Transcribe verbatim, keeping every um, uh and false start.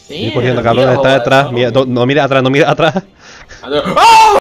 Ir corriendo, cabrón, está detrás. Mira, no, no mires atrás, no mires atrás. ¡Ah!